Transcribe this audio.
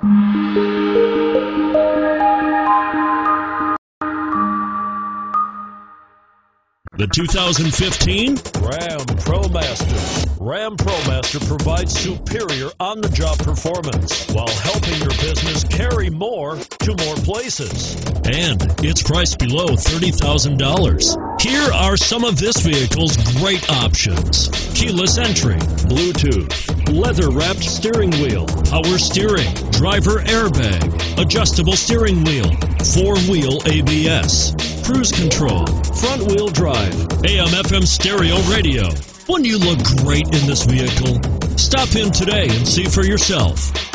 The 2015 Ram ProMaster. Ram ProMaster provides superior on-the-job performance while helping your business carry more to more places. And it's priced below $30,000. Here are some of this vehicle's great options: keyless entry, Bluetooth, leather-wrapped steering wheel, power steering, driver airbag, adjustable steering wheel, 4-wheel ABS, cruise control, front-wheel drive, AM/FM stereo radio. Wouldn't you look great in this vehicle? Stop in today and see for yourself.